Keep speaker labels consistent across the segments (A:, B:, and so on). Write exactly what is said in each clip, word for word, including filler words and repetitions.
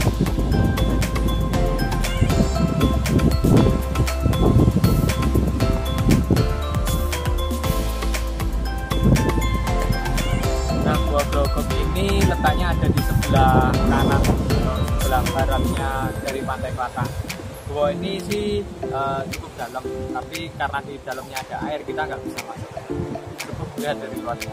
A: Nah, Gua Grogol ini letaknya ada di sebelah kanan, sebelah baratnya dari Pantai Klatak. Gua ini sih uh, cukup dalam, tapi karena di dalamnya ada air kita nggak bisa masuk. Cukup lihat dari luarnya.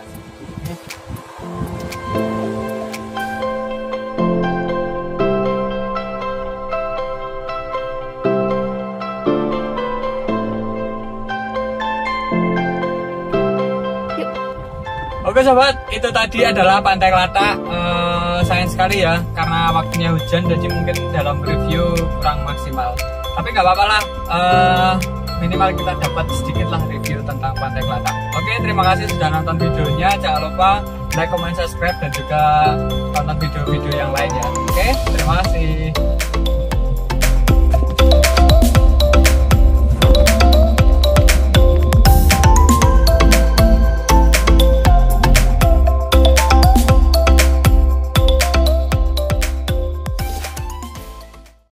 A: Oke sobat, itu tadi adalah Pantai Klatak. Uh, sayang sekali ya, karena waktunya hujan, jadi mungkin dalam review kurang maksimal. Tapi nggak apa-apa lah, uh, minimal kita dapat sedikit lah review tentang Pantai Klatak. Oke, terima kasih sudah nonton videonya. Jangan lupa like, comment, subscribe, dan juga tonton video-video yang lainnya. Oke, terima kasih.